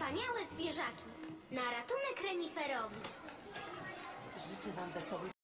wspaniałe zwierzaki. Na ratunek reniferowi. Życzę wam wesołych